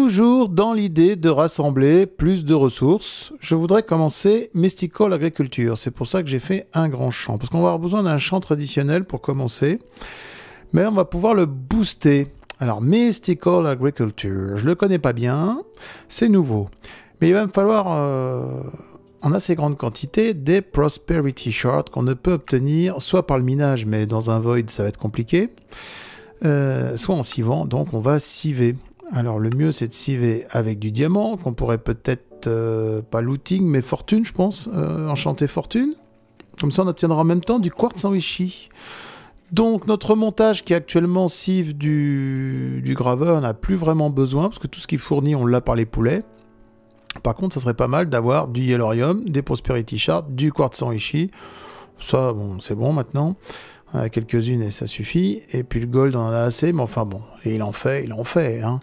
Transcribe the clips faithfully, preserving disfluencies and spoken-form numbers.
Toujours dans l'idée de rassembler plus de ressources, je voudrais commencer Mystical Agriculture. C'est pour ça que j'ai fait un grand champ, parce qu'on va avoir besoin d'un champ traditionnel pour commencer, mais on va pouvoir le booster. Alors, Mystical Agriculture, je ne le connais pas bien, c'est nouveau. Mais il va me falloir, euh, en assez grande quantité, des Prosperity Shards qu'on ne peut obtenir soit par le minage, mais dans un void, ça va être compliqué, euh, soit en sievant, donc on va siever. Alors le mieux c'est de siever avec du diamant, qu'on pourrait peut-être, euh, pas looting, mais fortune je pense, euh, enchanter fortune. Comme ça on obtiendra en même temps du quartz enrichi. Donc notre montage qui actuellement sieve du, du graveur, on n'a plus vraiment besoin, parce que tout ce qui fournit on l'a par les poulets. Par contre ça serait pas mal d'avoir du yellorium, des prosperity shards, du quartz enrichi. Ça bon, c'est bon maintenant. On a quelques-unes et ça suffit. Et puis le gold, on en a assez, mais enfin bon. Et il en fait, il en fait. Hein.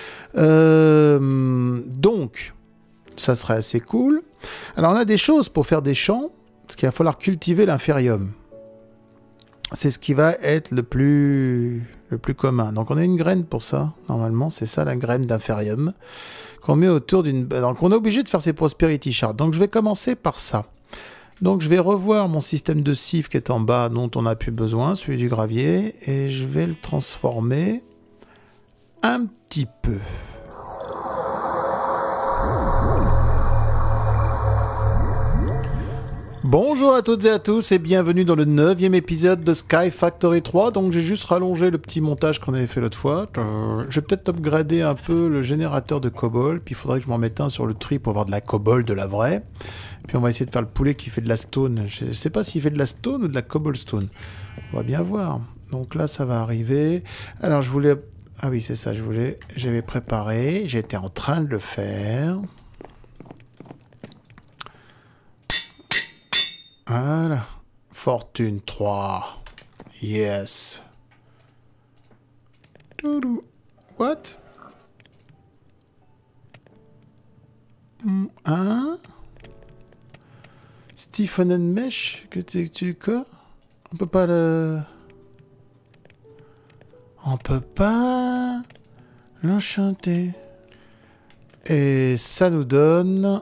Euh, donc, ça serait assez cool. Alors, on a des choses pour faire des champs, parce qu'il va falloir cultiver l'inférium. C'est ce qui va être le plus, le plus commun. Donc, on a une graine pour ça, normalement. C'est ça, la graine d'inférium, qu'on met autour d'une... Donc, on est obligé de faire ces prosperity shards. Donc, je vais commencer par ça. Donc je vais revoir mon système de sieve qui est en bas, dont on n'a plus besoin, celui du gravier, et je vais le transformer un petit peu. Bonjour à toutes et à tous et bienvenue dans le neuvième épisode de Sky Factory trois. Donc j'ai juste rallongé le petit montage qu'on avait fait l'autre fois. Euh, je vais peut-être upgrader un peu le générateur de cobble, puis il faudrait que je m'en mette un sur le tri pour avoir de la cobble, de la vraie. Puis on va essayer de faire le poulet qui fait de la stone. Je ne sais pas s'il fait de la stone ou de la cobblestone. On va bien voir. Donc là, ça va arriver. Alors, je voulais... Ah oui, c'est ça, je voulais... J'avais préparé. J'étais en train de le faire. Voilà. Fortune trois. Yes. Doudou. What? Hein? Stephen and Mesh, que tu, tu quoi? On peut pas le... On peut pas l'enchanter. Et ça nous donne...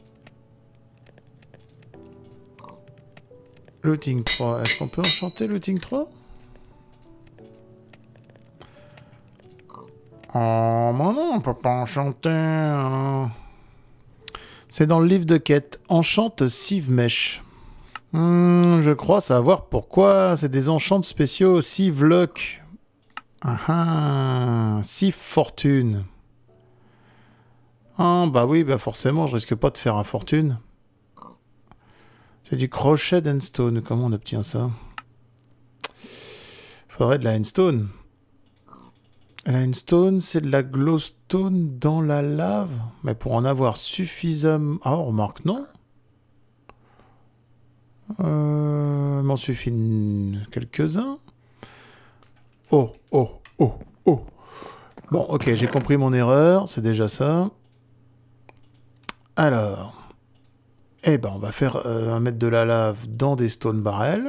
Looting trois. Est-ce qu'on peut enchanter Looting trois? Oh, mais non, on peut pas enchanter... Hein. C'est dans le livre de quête. Enchante Sieve Mesh. Hmm, je crois savoir pourquoi. C'est des enchantes spéciaux Sieve Luck. Ah ah. Sieve Fortune. Ah bah oui, bah forcément, je risque pas de faire un fortune. C'est du crochet d'endstone. Comment on obtient ça? Faudrait de la endstone. La endstone, c'est de la glowstone dans la lave. Mais pour en avoir suffisamment... Ah, on remarque, non? Euh, il m'en suffit quelques-uns. Oh, oh, oh, oh. Bon, ok, j'ai compris mon erreur. C'est déjà ça. Alors... Eh ben, on va faire euh, mettre de la lave dans des stone barrels.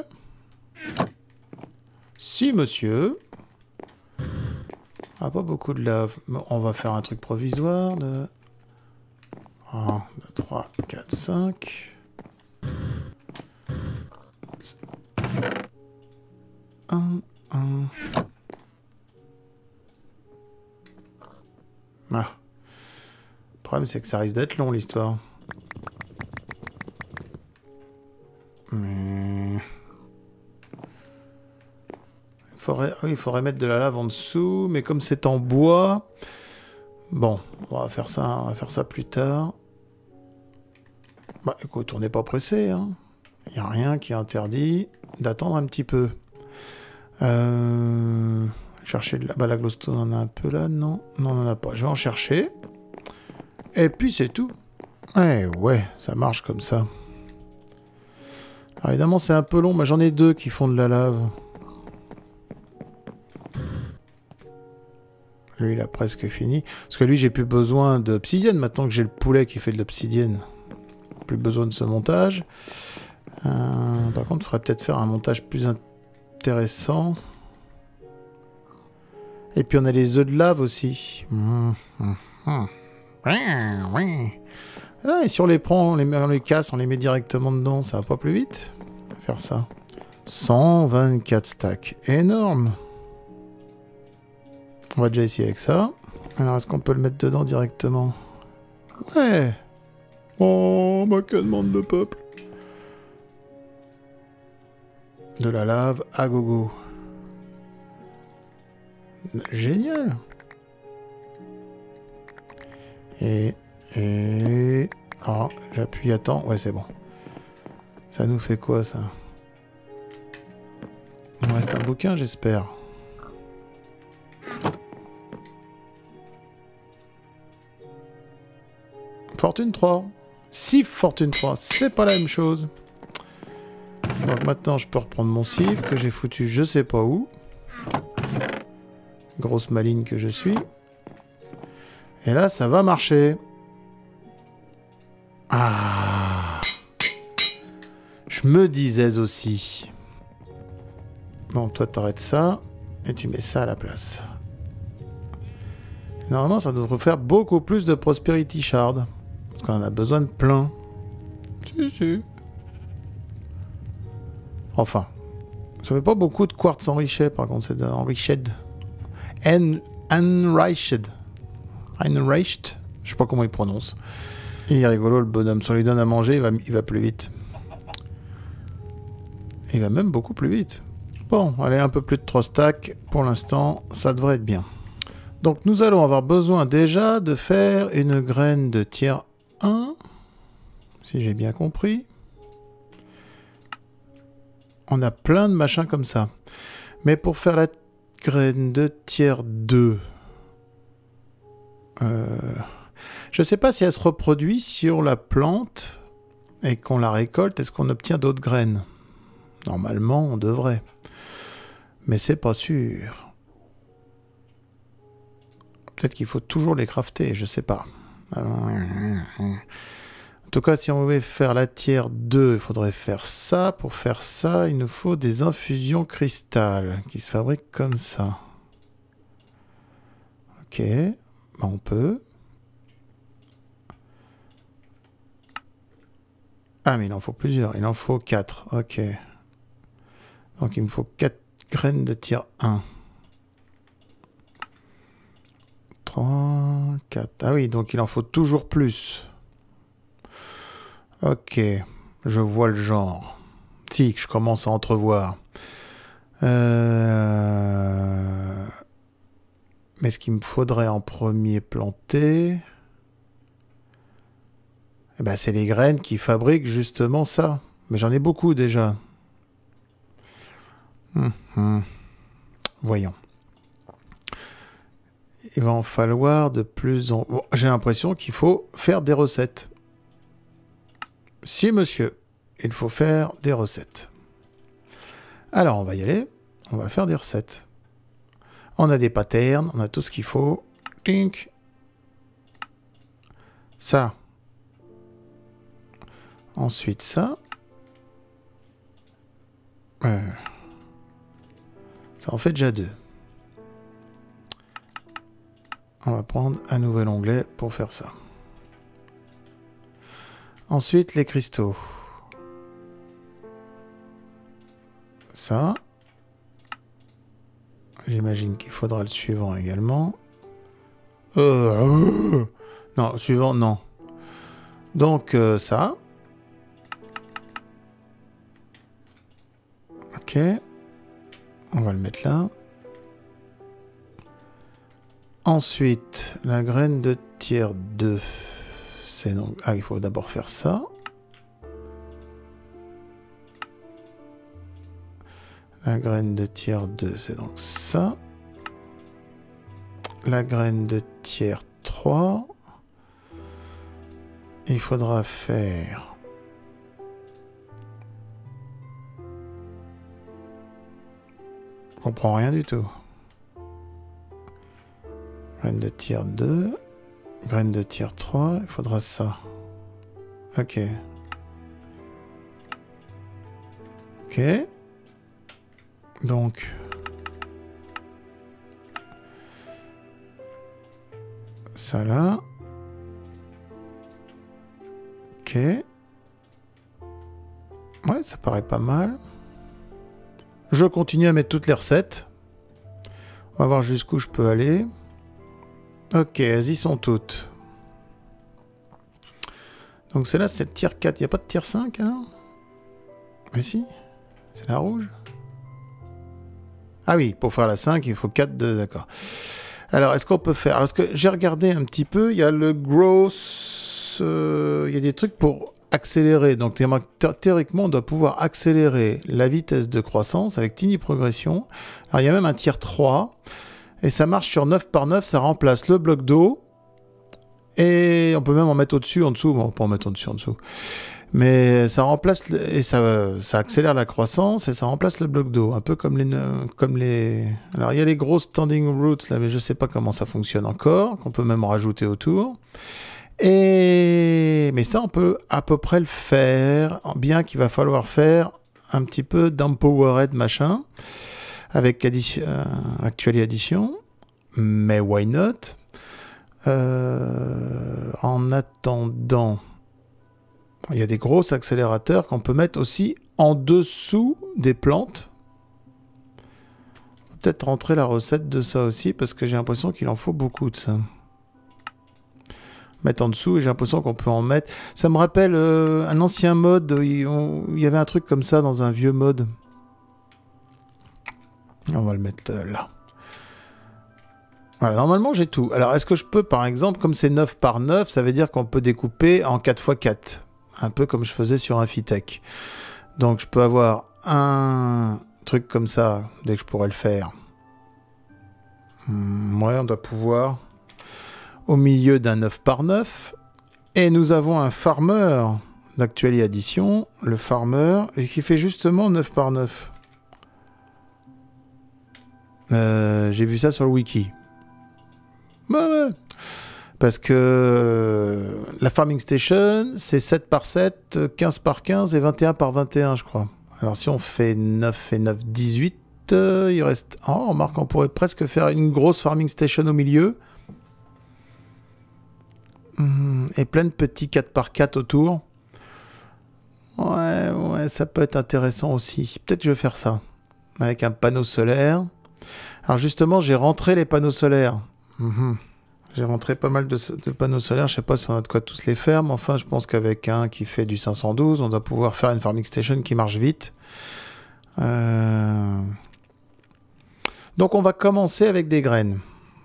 Si, monsieur... Ah, pas beaucoup de lave. On va faire un truc provisoire de... un, deux, trois, quatre, cinq... un, un... Ah. Le problème, c'est que ça risque d'être long, l'histoire. Mais... Il faudrait... Oui, il faudrait mettre de la lave en dessous, mais comme c'est en bois... Bon, on va faire ça, on va faire ça plus tard. Bah écoute, on n'est pas pressé, hein. Il n'y a rien qui interdit d'attendre un petit peu. Euh... Chercher de la... Bah la glowstone, on en a un peu là, non? Non, on n'en a pas. Je vais en chercher. Et puis c'est tout. Eh ouais, ça marche comme ça. Alors évidemment, c'est un peu long, mais j'en ai deux qui font de la lave. Lui, il a presque fini. Parce que lui, j'ai plus besoin d'obsidienne. Maintenant que j'ai le poulet qui fait de l'obsidienne, plus besoin de ce montage. Euh, par contre, il faudrait peut-être faire un montage plus intéressant. Et puis on a les œufs de lave aussi. Mmh, mmh, mmh. Ah, et si on les prend, on les, met, on les casse, on les met directement dedans, ça va pas plus vite? Faire ça. cent vingt-quatre stacks. Énorme. On va déjà essayer avec ça. Alors, est-ce qu'on peut le mettre dedans directement? Ouais. Oh, bah que demande le peuple. De la lave à gogo. Génial. Et... Et... Alors, j'appuie, attends. Ouais, c'est bon. Ça nous fait quoi, ça? Il me reste un bouquin, j'espère. Fortune trois. six Fortune trois. C'est pas la même chose. Donc maintenant, je peux reprendre mon sif que j'ai foutu je sais pas où. Grosse maligne que je suis. Et là, ça va marcher. Ah. Je me disais aussi. Bon, toi, t'arrêtes ça. Et tu mets ça à la place. Normalement, ça devrait faire beaucoup plus de Prosperity Shard. Parce qu'on en a besoin de plein. Si, si. Enfin. Ça fait pas beaucoup de quartz enriché, par contre. C'est enriched. En... Enriched. Enriched. Je sais pas comment il prononce. Il est rigolo, le bonhomme. Si on lui donne à manger, il va, il va plus vite. Il va même beaucoup plus vite. Bon, allez, un peu plus de trois stacks. Pour l'instant, ça devrait être bien. Donc, nous allons avoir besoin déjà de faire une graine de tier un. Si j'ai bien compris. On a plein de machins comme ça. Mais pour faire la graine de tier deux... Euh, je ne sais pas si elle se reproduit si on la plante et qu'on la récolte. Est-ce qu'on obtient d'autres graines? Normalement, on devrait. Mais c'est pas sûr. Peut-être qu'il faut toujours les crafter, je sais pas. En tout cas, si on voulait faire la tier deux, il faudrait faire ça. Pour faire ça, il nous faut des infusions cristal qui se fabriquent comme ça. Ok, ben, on peut. Ah, mais il en faut plusieurs. Il en faut quatre. Ok. Donc, il me faut quatre graines de tier un. trois, quatre. Ah oui, donc il en faut toujours plus. Ok. Je vois le genre. Si, je commence à entrevoir. Euh... Mais ce qu'il me faudrait en premier planter... Eh ben, c'est les graines qui fabriquent justement ça. Mais j'en ai beaucoup déjà. Hum, hum. Voyons. Il va en falloir de plus en... Bon, j'ai l'impression qu'il faut faire des recettes. Si, monsieur. Il faut faire des recettes. Alors, on va y aller. On va faire des recettes. On a des patterns. On a tout ce qu'il faut. Tink. Ça. Ensuite, ça. Euh, ça en fait déjà deux. On va prendre un nouvel onglet pour faire ça. Ensuite, les cristaux. Ça. J'imagine qu'il faudra le suivant également. Euh, euh, non, suivant, non. Donc, euh, ça. Ok. On va le mettre là. Ensuite, la graine de tier deux. C'est donc... Ah, il faut d'abord faire ça. La graine de tier deux, c'est donc ça. La graine de tier trois. Il faudra faire... Je comprends rien du tout. Graine de tier deux. Graine de tier trois. Il faudra ça. Ok. Ok. Donc... Ça là. Ok. Ouais, ça paraît pas mal. Je continue à mettre toutes les recettes. On va voir jusqu'où je peux aller. Ok, elles y sont toutes. Donc celle-là, c'est le tier quatre. Il n'y a pas de tier cinq, alors? Mais si. C'est la rouge. Ah oui, pour faire la cinq, il faut quatre de... D'accord. Alors, est-ce qu'on peut faire... Alors, ce que j'ai regardé un petit peu, il y a le growth... Euh, il y a des trucs pour accélérer. Donc, théoriquement, on doit pouvoir accélérer la vitesse de croissance avec Tiny Progression. Alors, il y a même un tier trois. Et ça marche sur neuf par neuf. Ça remplace le bloc d'eau. Et on peut même en mettre au-dessus, en dessous. Bon, on peut en mettre au-dessus, en dessous. Mais ça remplace le, et ça, ça accélère la croissance et ça remplace le bloc d'eau, un peu comme les, comme les... Alors il y a les gros standing roots là, mais je sais pas comment ça fonctionne encore, qu'on peut même rajouter autour. Et mais ça on peut à peu près le faire, bien qu'il va falloir faire un petit peu d'empowered machin avec addition, euh, actually addition, mais why not? Euh, en attendant. Il y a des gros accélérateurs qu'on peut mettre aussi en dessous des plantes. Peut-être rentrer la recette de ça aussi, parce que j'ai l'impression qu'il en faut beaucoup de ça. Mettre en dessous, et j'ai l'impression qu'on peut en mettre... Ça me rappelle euh, un ancien mode, où il, on, il y avait un truc comme ça dans un vieux mode. On va le mettre là. Voilà, normalement j'ai tout. Alors est-ce que je peux, par exemple, comme c'est neuf par neuf, ça veut dire qu'on peut découper en quatre par quatre. Un peu comme je faisais sur Infitech. Donc je peux avoir un truc comme ça, dès que je pourrais le faire. Hum, ouais, on doit pouvoir au milieu d'un neuf par neuf. Et nous avons un farmer d'Actually Addition, le farmer, et qui fait justement neuf par neuf. Euh, j'ai vu ça sur le wiki. Bah ouais. Parce que la Farming Station, c'est sept par sept, quinze par quinze et vingt et un par vingt et un, je crois. Alors si on fait neuf et neuf, dix-huit, euh, il reste... Oh, remarque, on pourrait presque faire une grosse Farming Station au milieu. Mmh, et plein de petits quatre par quatre autour. Ouais, ouais, ça peut être intéressant aussi. Peut-être que je vais faire ça. Avec un panneau solaire. Alors justement, j'ai rentré les panneaux solaires. Mmh. J'ai rentré pas mal de, de panneaux solaires, je sais pas si on a de quoi tous les faire, mais enfin je pense qu'avec un qui fait du cinq cent douze, on doit pouvoir faire une farming station qui marche vite. Euh... Donc on va commencer avec des graines.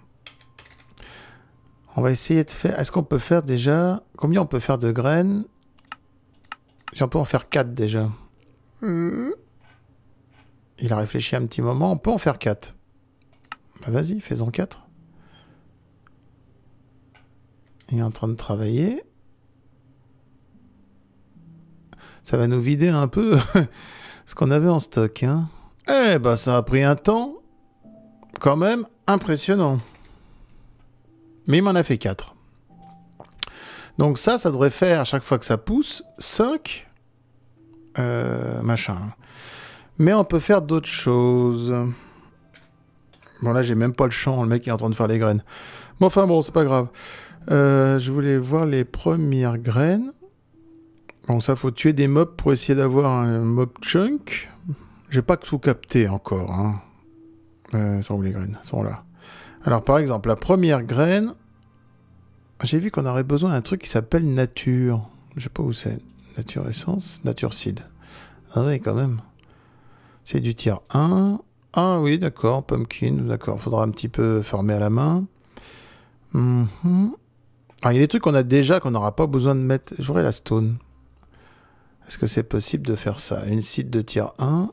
On va essayer de faire... Est-ce qu'on peut faire déjà... Combien on peut faire de graines? Si on peut en faire quatre déjà. Il a réfléchi un petit moment, on peut en faire quatre. Bah vas-y, fais-en quatre. Il est en train de travailler. Ça va nous vider un peu ce qu'on avait en stock. Hein. Eh ben, ça a pris un temps quand même impressionnant. Mais il m'en a fait quatre. Donc ça, ça devrait faire, à chaque fois que ça pousse, cinq. Euh, machin. Mais on peut faire d'autres choses. Bon, là, j'ai même pas le champ. Le mec est en train de faire les graines. Mais enfin, bon, c'est pas grave. Euh, je voulais voir les premières graines. Bon, ça, faut tuer des mobs pour essayer d'avoir un mob chunk. J'ai pas tout capté encore. Hein. Euh, sont où les graines? Elles sont là. Alors, par exemple, la première graine, j'ai vu qu'on aurait besoin d'un truc qui s'appelle nature. Je sais pas où c'est. Nature essence, nature seed. Ah oui, quand même. C'est du tier un. Ah oui, d'accord, pumpkin, d'accord. Faudra un petit peu farmer à la main. Mm-hmm. Ah, il y a des trucs qu'on a déjà qu'on n'aura pas besoin de mettre. J'aurais la stone. Est-ce que c'est possible de faire ça? Une seed de tier un.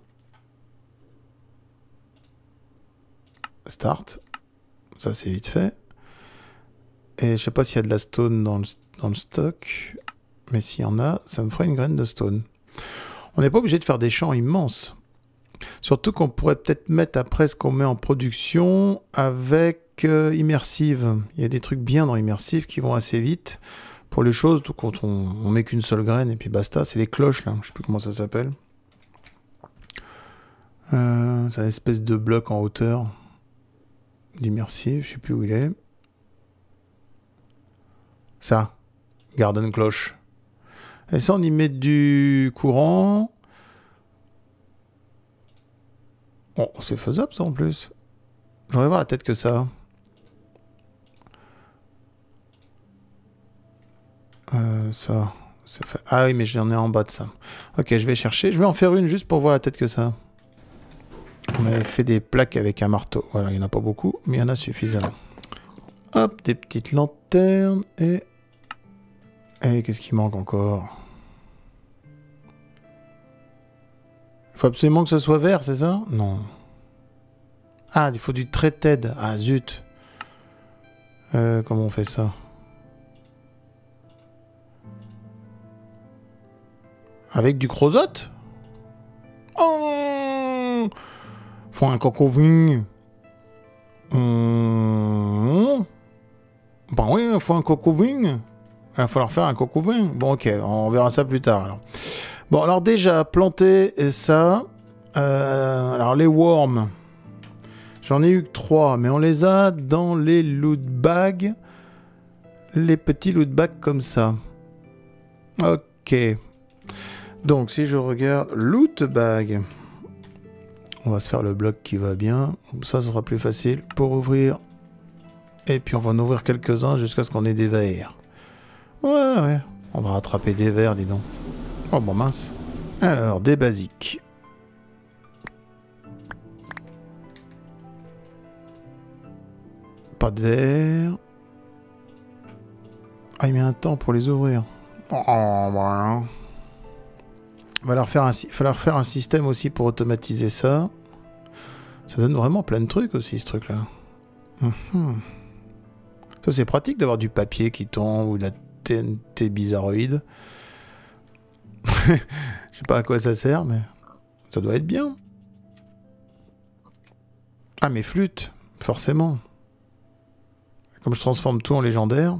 Start. Ça, c'est vite fait. Et je sais pas s'il y a de la stone dans le, dans le stock. Mais s'il y en a, ça me ferait une graine de stone. On n'est pas obligé de faire des champs immenses. Surtout qu'on pourrait peut-être mettre après ce qu'on met en production avec euh, Immersive. Il y a des trucs bien dans Immersive qui vont assez vite. Pour les choses, tout quand on, on met qu'une seule graine et puis basta. C'est les cloches là, je sais plus comment ça s'appelle. Euh, c'est une espèce de bloc en hauteur d'Immersive, je sais plus où il est. Ça. Garden cloche. Et ça, on y met du courant. Oh, c'est faisable ça en plus. J'aurais voir la tête que ça. Euh, ça. Fait... Ah oui, mais j'en ai en bas de ça. Ok, je vais chercher. Je vais en faire une juste pour voir la tête que ça. On avait fait des plaques avec un marteau. Voilà, il n'y en a pas beaucoup, mais il y en a suffisamment. Hop, des petites lanternes et... Et qu'est-ce qui manque encore? Il faut absolument que ce soit vert, c'est ça? Non. Ah, il faut du treated. Ah, zut. Euh, comment on fait ça? Avec du crozote? Oh! Faut un cocoving. Mmh. Ben oui, il faut un cocoving. Il va falloir faire un cocoving. Bon, ok, on verra ça plus tard. Alors. Bon, alors déjà, planter ça. Euh, alors, les worms. J'en ai eu que trois, mais on les a dans les loot bags. Les petits loot bags comme ça. Ok. Donc, si je regarde loot bag, on va se faire le bloc qui va bien. Ça, ce sera plus facile pour ouvrir. Et puis, on va en ouvrir quelques-uns jusqu'à ce qu'on ait des verres. Ouais, ouais. On va rattraper des verres, dis donc. Oh, bon, mince. Alors, des basiques. Pas de verre. Ah, il met un temps pour les ouvrir. Oh, voilà. Il va leur faire un, falloir faire un système aussi pour automatiser ça. Ça donne vraiment plein de trucs aussi, ce truc-là. Mmh. Ça, c'est pratique d'avoir du papier qui tombe ou de la T N T bizarroïde. Je sais pas à quoi ça sert, mais ça doit être bien. Ah, mes flûtes, forcément. Comme je transforme tout en légendaire.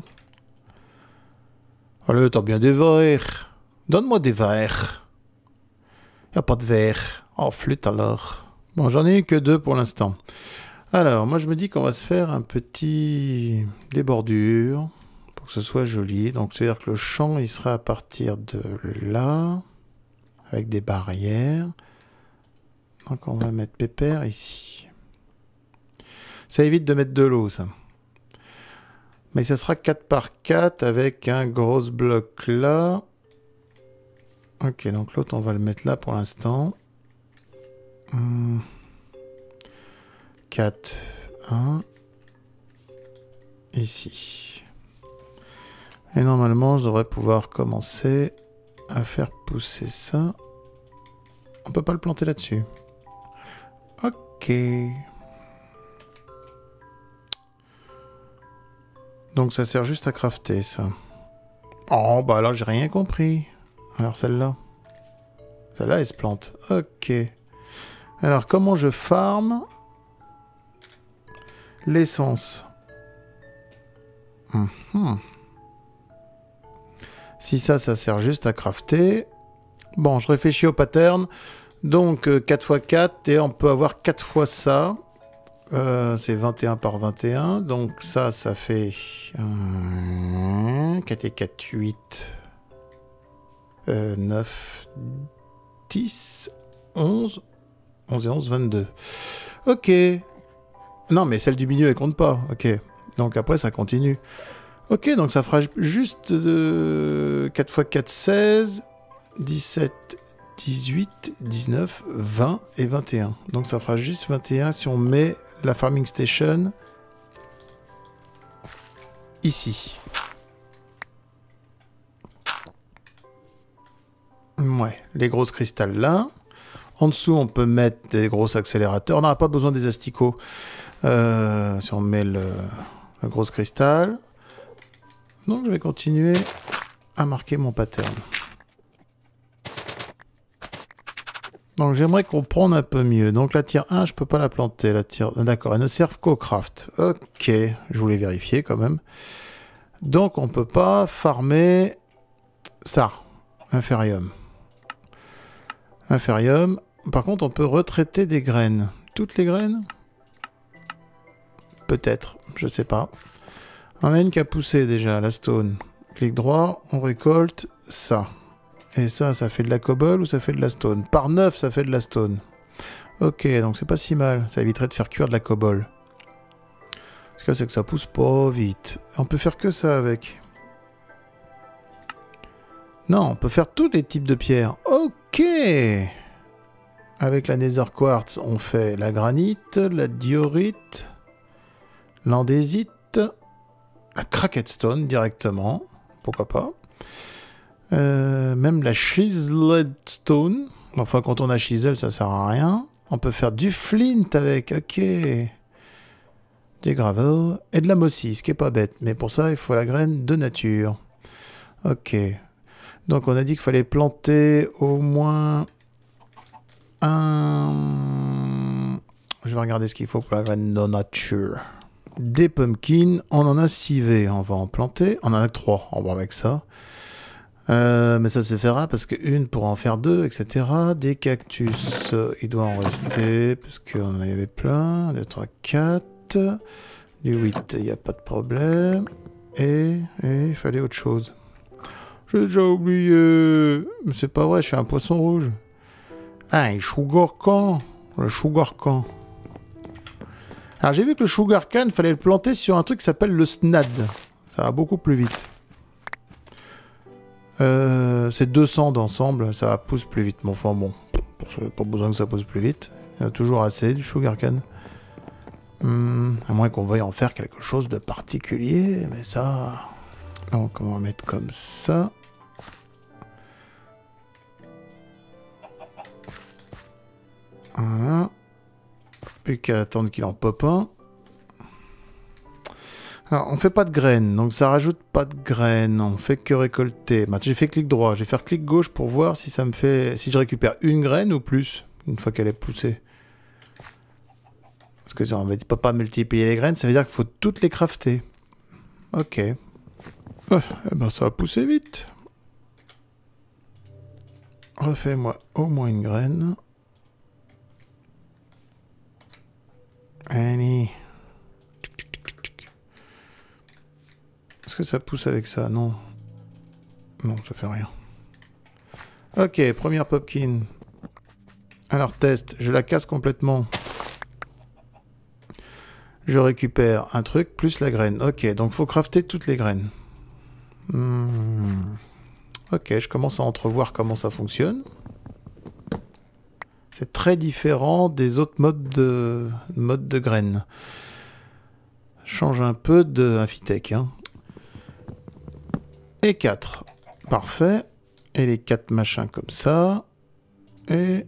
Allez, t'as bien des verres. Donne-moi des verres. Y a pas de verre. Oh, flûte alors. Bon, j'en ai eu que deux pour l'instant. Alors, moi je me dis qu'on va se faire un petit... des bordures pour que ce soit joli. Donc, c'est-à-dire que le champ, il sera à partir de là, avec des barrières. Donc, on va mettre Pépère ici. Ça évite de mettre de l'eau, ça. Mais ça sera quatre par quatre avec un gros bloc là. Ok, donc l'autre, on va le mettre là pour l'instant. Hum. quatre, un. Ici. Et normalement, je devrais pouvoir commencer à faire pousser ça. On peut pas le planter là-dessus. Ok. Donc ça sert juste à crafter, ça. Oh, bah là, j'ai rien compris. Alors celle-là. Celle-là, elle se plante. Ok. Alors, comment je farme l'essence? Mmh. Si ça, ça sert juste à crafter. Bon, je réfléchis au pattern. Donc, euh, quatre fois quatre, et on peut avoir quatre fois ça. Euh, c'est vingt et un par vingt et un. Donc, ça, ça fait... Euh, quatre et quatre, huit. Euh, neuf, dix, onze. onze et onze, vingt-deux. Ok. Non, mais celle du milieu, elle compte pas. Ok. Donc après, ça continue. Ok, donc ça fera juste euh, quatre fois quatre, seize, dix-sept, dix-huit, dix-neuf, vingt et vingt et un. Donc ça fera juste vingt et un si on met la farming station ici. Ouais, les grosses cristalles là. En dessous, on peut mettre des gros accélérateurs. On n'aura pas besoin des asticots. Euh, si on met le, le gros cristal. Donc, je vais continuer à marquer mon pattern. Donc, j'aimerais comprendre un peu mieux. Donc, la tier un, je peux pas la planter. La tier... D'accord, elle ne sert qu'au craft. Ok, je voulais vérifier quand même. Donc, on peut pas farmer ça. Inferium. Inferium. Par contre, on peut retraiter des graines. Toutes les graines? Peut-être, je sais pas. On a une qui a poussé déjà, la stone. Clic droit, on récolte ça. Et ça, ça fait de la cobble ou ça fait de la stone? Par neuf, ça fait de la stone. Ok, donc c'est pas si mal. Ça éviterait de faire cuire de la cobble. Ce que c'est que ça pousse pas vite. On peut faire que ça avec. Non, on peut faire tous les types de pierres. Ok. Avec la nether quartz, on fait la granite, la diorite, l'andésite, la cracked stone directement. Pourquoi pas. Euh, même la chiseled stone. Enfin, quand on a chisel, ça sert à rien. On peut faire du flint avec. Ok. Des gravel et de la mossy, ce qui est pas bête. Mais pour ça, il faut la graine de nature. Ok. Donc, on a dit qu'il fallait planter au moins un... Je vais regarder ce qu'il faut pour la graine de nature. Des pumpkins, on en a six V. On va en planter. On en a que trois. On va avec ça. Euh, mais ça se fera parce qu'une pour en faire deux, et cetera. Des cactus, il doit en rester parce qu'on en avait plein. deux, trois, quatre. Du huit, il n'y a pas de problème. Et il fallait autre chose. J'ai déjà oublié. Mais c'est pas vrai, je suis un poisson rouge. Ah, le sugar cane. Le sugar cane. Alors j'ai vu que le sugar cane, il fallait le planter sur un truc qui s'appelle le snad. Ça va beaucoup plus vite. Euh, c'est deux cents d'ensemble, ça pousse plus vite. Mais enfin bon, pas besoin que ça pousse plus vite. Il y a toujours assez du sugarcane. Hum, à moins qu'on veuille en faire quelque chose de particulier, mais ça... Donc on va mettre comme ça. Voilà. Plus qu'à attendre qu'il en pop un. Alors, on fait pas de graines, donc ça rajoute pas de graines, on fait que récolter. Maintenant, j'ai fait clic droit, je vais faire clic gauche pour voir si ça me fait, si je récupère une graine ou plus, une fois qu'elle est poussée. Parce que ça, on ne peut pas multiplier les graines, ça veut dire qu'il faut toutes les crafter. Ok. Ah, eh ben, ça va pousser vite. Refais-moi au moins une graine. Allez. Est-ce que ça pousse avec ça? Non. Non, ça fait rien. Ok, première pumpkin. Alors, test. Je la casse complètement. Je récupère un truc plus la graine. Ok, donc faut crafter toutes les graines. Hmm. Ok, je commence à entrevoir comment ça fonctionne. C'est très différent des autres modes de, modes de graines. Change un peu de Infitech, hein. Et quatre. Parfait. Et les quatre machins comme ça. Et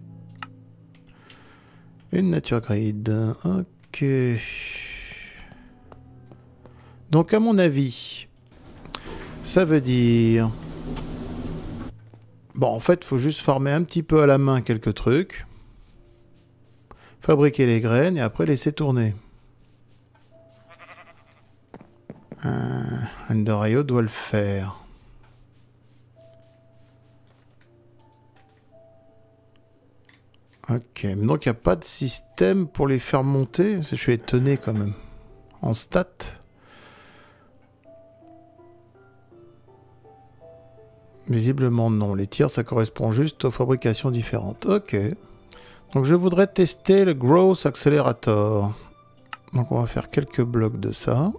une nature grid. Ok. Donc à mon avis, ça veut dire... Bon, en fait, il faut juste former un petit peu à la main quelques trucs. Fabriquer les graines et après laisser tourner. Euh, Endorayo doit le faire. Ok, donc il n'y a pas de système pour les faire monter. Je suis étonné quand même. En stats. Visiblement non. Les tirs, ça correspond juste aux fabrications différentes. Ok. Donc je voudrais tester le Growth Accelerator. Donc on va faire quelques blocs de ça.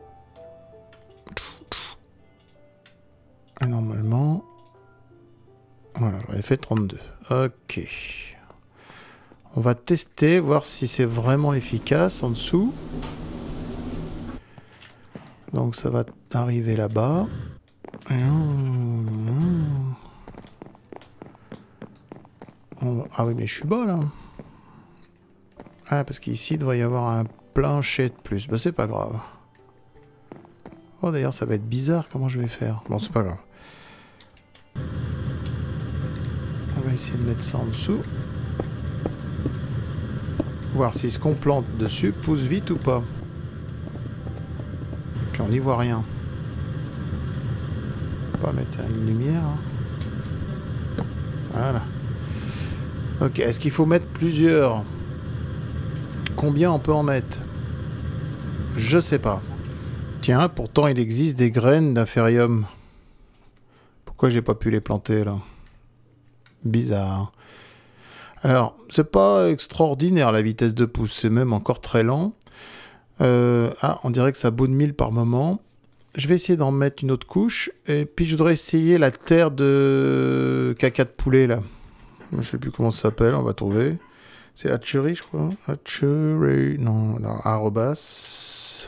Et normalement... Voilà, j'aurais fait trente-deux. Ok. On va tester, voir si c'est vraiment efficace en dessous. Donc ça va arriver là-bas. Ah oui, mais je suis bas là. Ah, parce qu'ici, il doit y avoir un plancher de plus. Bah, c'est pas grave. Oh, d'ailleurs, ça va être bizarre. Comment je vais faire? Bon, c'est pas grave. On va essayer de mettre ça en dessous. Voir si ce qu'on plante dessus pousse vite ou pas. Ok, on n'y voit rien. On va mettre une lumière. Hein. Voilà. Ok, est-ce qu'il faut mettre plusieurs? Combien on peut en mettre? Je sais pas. Tiens, pourtant il existe des graines d'Apherium. Pourquoi j'ai pas pu les planter là? Bizarre. Alors, c'est pas extraordinaire la vitesse de pousse, c'est même encore très lent. Euh, ah, on dirait que ça bout de mille par moment. Je vais essayer d'en mettre une autre couche. Et puis je voudrais essayer la terre de caca de poulet là. Je sais plus comment ça s'appelle, on va trouver. C'est Hatchery, je crois. Hatchery, non, non, arrobas.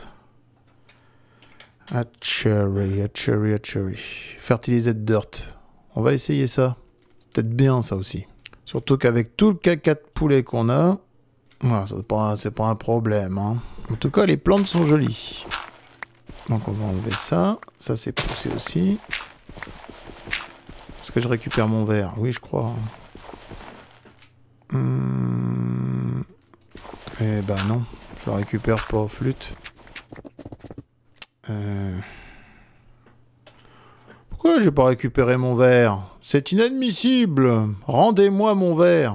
Hatchery, Hatchery, Hatchery. Fertilised dirt. On va essayer ça. C'est peut-être bien ça aussi. Surtout qu'avec tout le caca de poulet qu'on a, voilà, c'est pas, c'est pas un problème. Hein. En tout cas, les plantes sont jolies. Donc on va enlever ça. Ça c'est poussé aussi. Est-ce que je récupère mon verre? Oui, je crois. Hum... Eh ben non, je le récupère pas au flûte. Euh... Pourquoi j'ai pas récupéré mon verre? C'est inadmissible. Rendez-moi mon verre.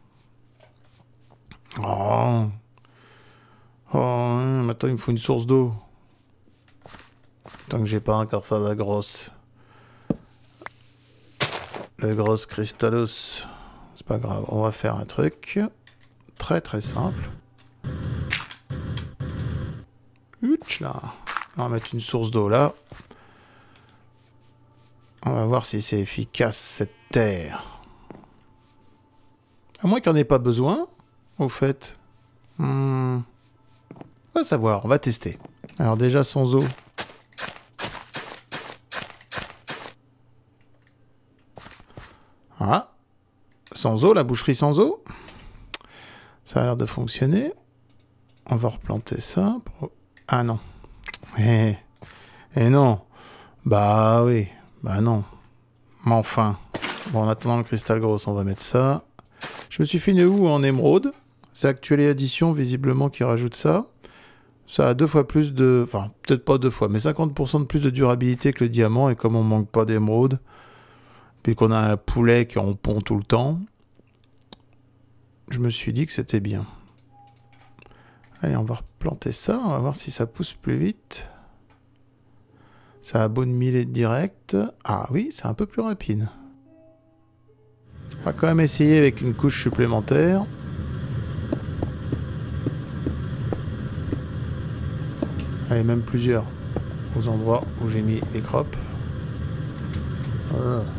Oh. Oh, maintenant il me faut une source d'eau. Tant que j'ai pas encore fait la grosse. La grosse cristallos. C'est pas grave, on va faire un truc très très simple. Ouch là. On va mettre une source d'eau là. On va voir si c'est efficace cette terre. À moins qu'il n'y en ait pas besoin, au fait. Hmm. On va savoir, on va tester. Alors déjà sans eau. Voilà. Sans eau, la boucherie sans eau. Ça a l'air de fonctionner. On va replanter ça. Pour... Ah non. Eh, eh non. Bah oui. Bah non. Mais enfin. Bon, en attendant le cristal gros, on va mettre ça. Je me suis fait une houe en émeraude. C'est Actuelle Addition, visiblement, qui rajoute ça. Ça a deux fois plus de... Enfin, peut-être pas deux fois, mais cinquante pour cent de plus de durabilité que le diamant. Et comme on manque pas d'émeraude, puis qu'on a un poulet qui en pond tout le temps, je me suis dit que c'était bien. Allez, on va replanter ça. On va voir si ça pousse plus vite. Ça a beau de mille direct. Ah oui, c'est un peu plus rapide. On va quand même essayer avec une couche supplémentaire. Allez, même plusieurs aux endroits où j'ai mis les crops. Ah.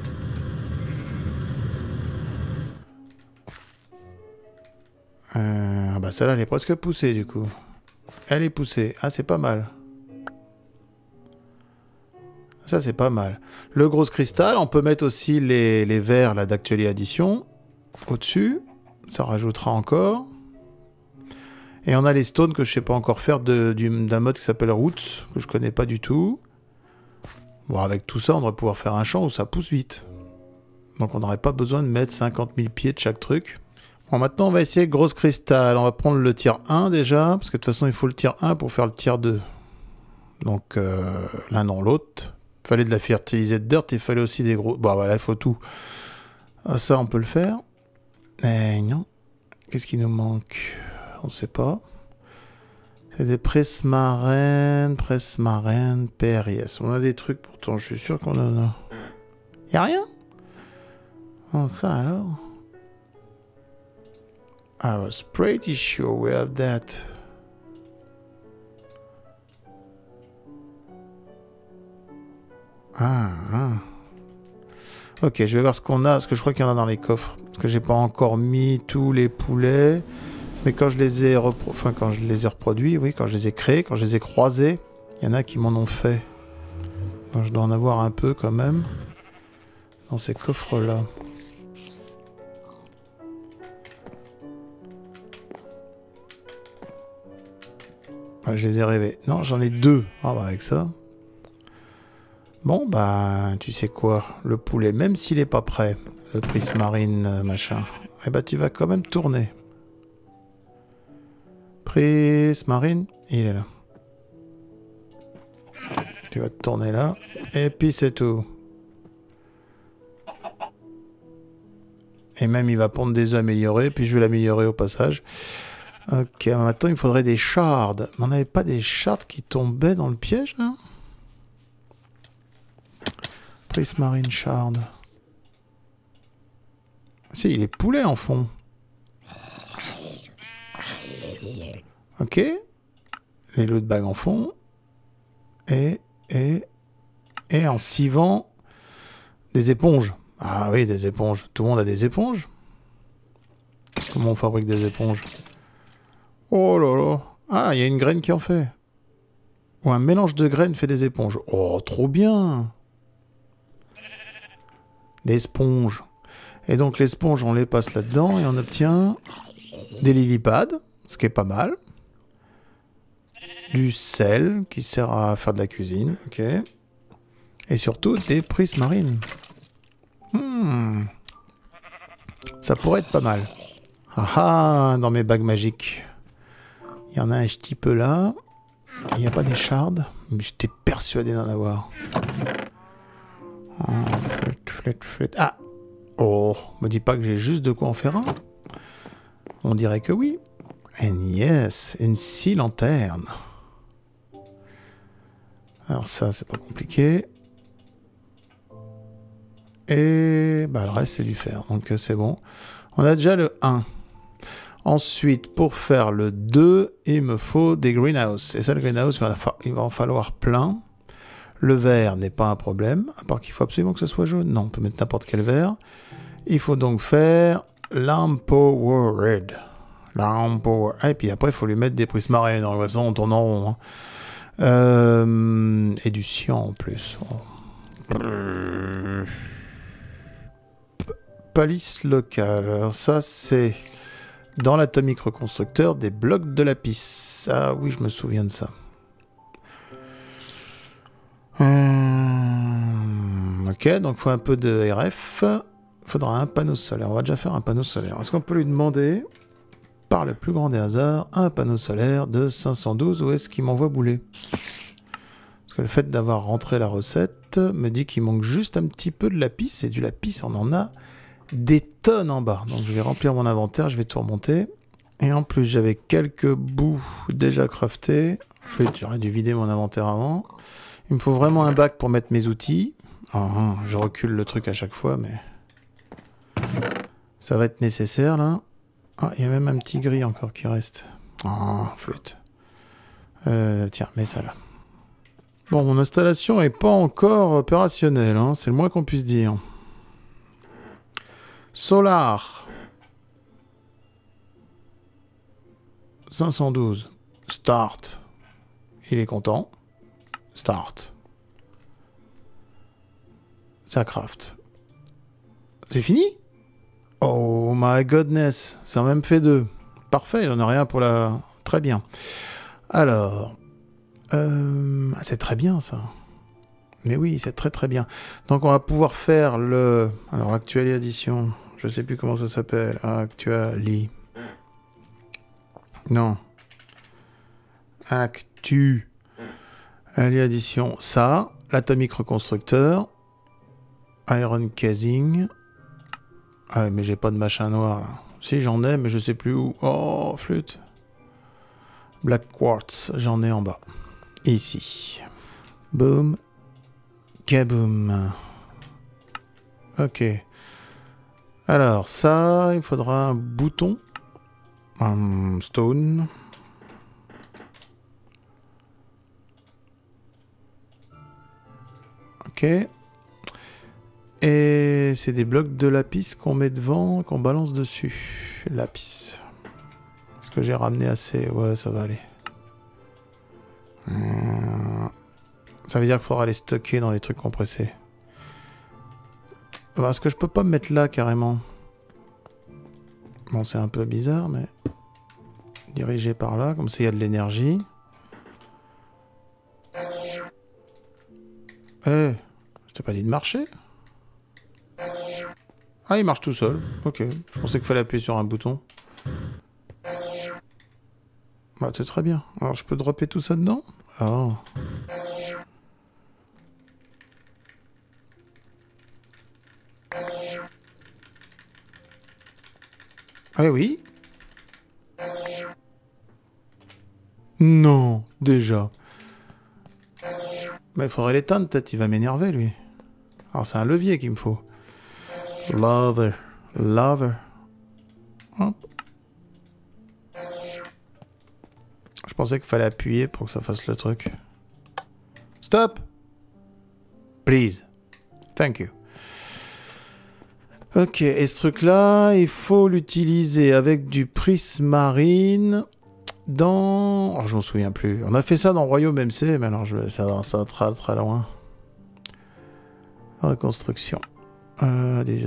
Euh, bah celle-là, elle est presque poussée du coup. Elle est poussée. Ah, c'est pas mal. Ça, c'est pas mal. Le gros cristal, on peut mettre aussi les, les verres d'Actuelle Addition au-dessus. Ça rajoutera encore. Et on a les stones que je sais pas encore faire d'un mode qui s'appelle Roots, que je connais pas du tout. Bon, avec tout ça, on devrait pouvoir faire un champ où ça pousse vite. Donc on n'aurait pas besoin de mettre cinquante mille pieds de chaque truc. Bon, maintenant, on va essayer grosse cristal. On va prendre le tier un déjà, parce que de toute façon, il faut le tier un pour faire le tier deux. Donc, euh, l'un dans l'autre. Il fallait de la fertiliser de dirt, il fallait aussi des gros... Bon, voilà, il faut tout. Ah, ça, on peut le faire. Mais non. Qu'est-ce qui nous manque? On ne sait pas. C'est des prismarènes, prismarènes, P R I S. On a des trucs, pourtant, je suis sûr qu'on en a. Y a rien? Oh, ça alors? I was pretty sure we have that. Ah, ah. Ok, je vais voir ce qu'on a, parce que je crois qu'il y en a dans les coffres. Parce que j'ai pas encore mis tous les poulets. Mais quand je les ai repro... enfin, quand je les ai reproduits, oui, quand je les ai créés, quand je les ai croisés, il y en a qui m'en ont fait. Donc je dois en avoir un peu quand même. Dans ces coffres-là. Ah, je les ai rêvés. Non, j'en ai deux. Ah bah avec ça. Bon, bah, tu sais quoi, le poulet, même s'il est pas prêt, le prismarine, euh, machin, eh bah, tu vas quand même tourner. Prismarine, il est là. Tu vas te tourner là, et puis c'est tout. Et même, il va pondre des œufs améliorés, puis je vais l'améliorer au passage. Ok, maintenant, il me faudrait des shards. Mais on n'avait pas des shards qui tombaient dans le piège, là? Prismarine shard. Si, il est poulet en fond. Ok. Les loot bags en fond. Et, et, et en civant des éponges. Ah oui, des éponges. Tout le monde a des éponges. Comment on fabrique des éponges? Oh là là. Ah, il y a une graine qui en fait. Ou un mélange de graines fait des éponges. Oh, trop bien. Des sponges. Et donc les sponges, on les passe là-dedans et on obtient des lilypads, ce qui est pas mal. Du sel, qui sert à faire de la cuisine. Ok. Et surtout des prismarines. Hmm. Ça pourrait être pas mal. Ah ah, dans mes bagues magiques. Il y en a un petit peu là. Il n'y a pas des shards, mais j'étais persuadé d'en avoir. Oh, flûte, flûte, flûte. Ah! Oh, me dis pas que j'ai juste de quoi en faire un. On dirait que oui. And yes, une scie lanterne. Alors ça, c'est pas compliqué. Et bah, le reste, c'est du fer. Donc c'est bon. On a déjà le un. Ensuite, pour faire le deux, il me faut des greenhouses. Et ça, le greenhouse, il va en falloir plein. Le vert n'est pas un problème, à part qu'il faut absolument que ce soit jaune. Non, on peut mettre n'importe quel vert. Il faut donc faire l'empowered. L'empowered. Ah, et puis après, il faut lui mettre des prismarines. De toute façon, on tourne en rond. Hein. Euh, et du cyan en plus. Oh. Palisse locale. Alors ça, c'est... dans l'atomique reconstructeur, des blocs de lapis. Ah oui, je me souviens de ça. Hum, ok, donc il faut un peu de R F. Il faudra un panneau solaire. On va déjà faire un panneau solaire. Est-ce qu'on peut lui demander, par le plus grand des hasards, un panneau solaire de cinq cent douze ou est-ce qu'il m'envoie bouler? Parce que le fait d'avoir rentré la recette me dit qu'il manque juste un petit peu de lapis. Et du lapis, on en a des tonnes en bas. Donc je vais remplir mon inventaire, je vais tout remonter. Et en plus, j'avais quelques bouts déjà craftés. J'aurais dû vider mon inventaire avant. Il me faut vraiment un bac pour mettre mes outils. Oh, je recule le truc à chaque fois, mais... ça va être nécessaire, là. Ah, il y a même un petit gris encore qui reste. Oh, flûte. Euh, tiens, mets ça là. Bon, mon installation n'est pas encore opérationnelle, hein. C'est le moins qu'on puisse dire. Solar. cinq cent douze. Start. Il est content. Start. Ça craft. C'est fini? Oh my goodness. Ça en même fait deux. Parfait, j'en ai rien pour la... Très bien. Alors... Euh... C'est très bien, ça. Mais oui, c'est très très bien. Donc on va pouvoir faire le... Alors, Actuali Addition. Je sais plus comment ça s'appelle. Actuali. Non. Actu. Ali Addition. Ça. L'atomique reconstructeur. Iron casing. Ah mais j'ai pas de machin noir là. Si j'en ai, mais je sais plus où. Oh, flûte. Black quartz. J'en ai en bas. Ici. Boom. Kaboom. Ok. Alors, ça, il faudra un bouton. Un stone. Ok. Et c'est des blocs de lapis qu'on met devant, qu'on balance dessus. Lapis. Est-ce que j'ai ramené assez? Ouais, ça va aller. Ça veut dire qu'il faudra les stocker dans des trucs compressés. Est-ce que je peux pas me mettre là carrément? Bon, c'est un peu bizarre, mais... dirigé par là, comme ça il y a de l'énergie. Eh, je t'ai pas dit de marcher? Ah, il marche tout seul. Ok, je pensais qu'il fallait appuyer sur un bouton. Bah, c'est très bien. Alors, je peux dropper tout ça dedans? Oh. Ah oui. Non, déjà. Mais il faudrait l'éteindre, peut-être, il va m'énerver, lui. Alors c'est un levier qu'il me faut. Lever. Lever. Hop. Je pensais qu'il fallait appuyer pour que ça fasse le truc. Stop! Please. Thank you. Ok, et ce truc-là, il faut l'utiliser avec du prismarine dans... Oh, je m'en souviens plus. On a fait ça dans Royaume M C, mais alors je... ça, ça va très, très loin. Reconstruction. Euh, déjà...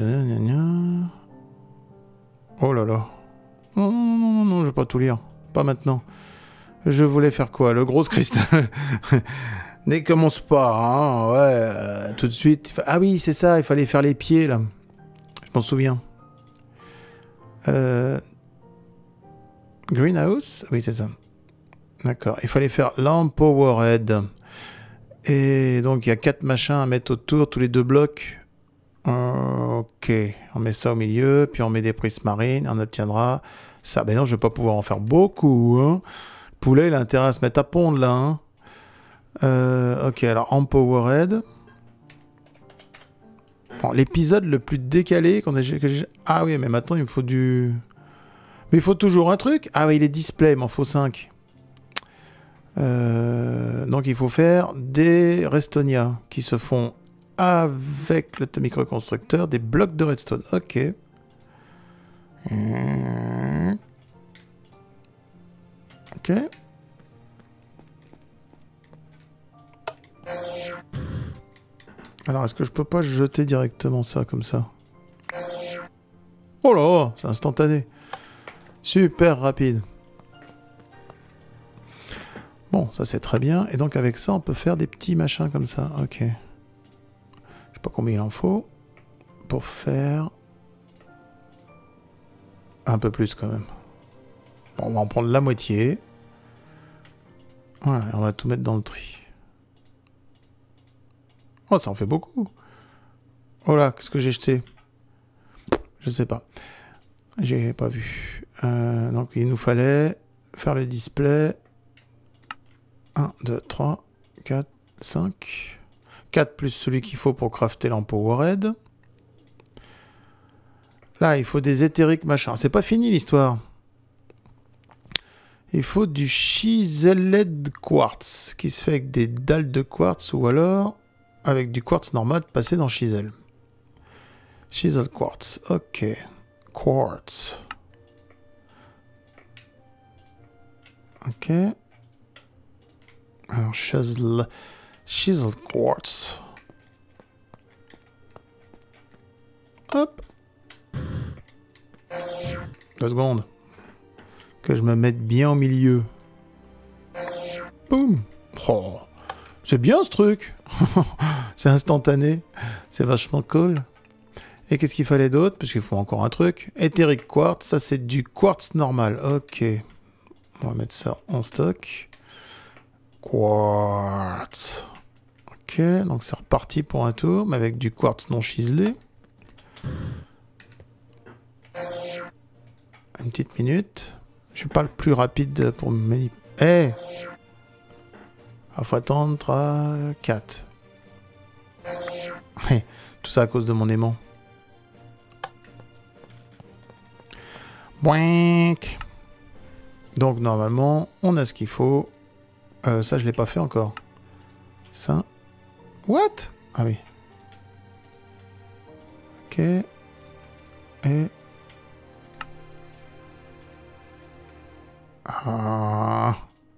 Oh là là. Non, non, non, non, non, je vais pas tout lire. Pas maintenant. Je voulais faire quoi? Le gros cristal. Ne commence pas, hein. Ouais, euh, tout de suite. Ah oui, c'est ça, il fallait faire les pieds, là. Je m'en souviens. Euh... Greenhouse? Oui, c'est ça. D'accord. Il fallait faire l'Empowered. Et donc, il y a quatre machins à mettre autour, tous les deux blocs. Euh, ok. On met ça au milieu, puis on met des prismarines, on obtiendra ça. Ben non, je vais pas pouvoir en faire beaucoup, hein. Le poulet, il a intérêt à se mettre à pondre, là, hein. Euh, ok, alors Empowered. Bon, l'épisode le plus décalé qu'on a... Ah oui, mais maintenant, il me faut du... Mais il faut toujours un truc. Ah oui, il est display, il m'en faut cinq. Euh, donc, il faut faire des Restonia qui se font avec l'atomique reconstructeur, des blocs de redstone. Ok. Ok. Alors, est-ce que je peux pas jeter directement ça, comme ça? Oh là, c'est instantané. Super rapide. Bon, ça c'est très bien. Et donc, avec ça, on peut faire des petits machins comme ça. Ok. Je sais pas combien il en faut pour faire... Un peu plus, quand même. Bon, on va en prendre la moitié. Voilà, on va tout mettre dans le tri. Oh, ça en fait beaucoup. Oh là, qu'est-ce que j'ai jeté? Je sais pas. J'ai pas vu. Euh, donc, il nous fallait faire le display. un, deux, trois, quatre, cinq. quatre plus celui qu'il faut pour crafter l'Empowered. Là, il faut des éthériques machin. C'est pas fini l'histoire. Il faut du chiseled quartz qui se fait avec des dalles de quartz ou alors avec du quartz normal passé dans chisel. Chisel quartz. Ok. Quartz. Ok. Alors, chisel, chisel quartz. Hop. Deux secondes. Que je me mette bien au milieu. Boum. Oh. C'est bien ce truc. C'est instantané. C'est vachement cool. Et qu'est-ce qu'il fallait d'autre? Parce qu'il faut encore un truc. Etheric quartz. Ça, c'est du quartz normal. Ok. On va mettre ça en stock. Quartz. Ok. Donc, c'est reparti pour un tour. Mais avec du quartz non chiselé. Une petite minute. Je suis pas le plus rapide pour me manipuler. Eh! Il faut attendre trois, quatre. Tout ça à cause de mon aimant. Boink. Donc normalement, on a ce qu'il faut. Euh, ça, je l'ai pas fait encore. Ça. What? Ah oui. Ok. Et... Ah.